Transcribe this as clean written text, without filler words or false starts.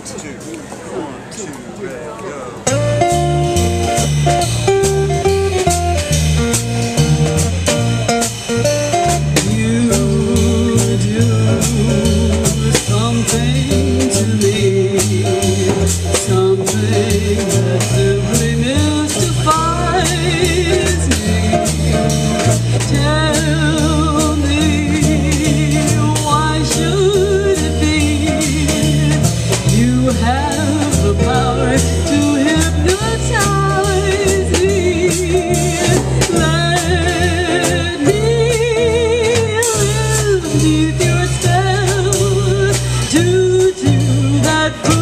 two, one, two, ready, go. You do something to me, something that simply mystifies me. Tell me, why should it be you have the power to hypnotize me? Let me live beneath your spell, do that.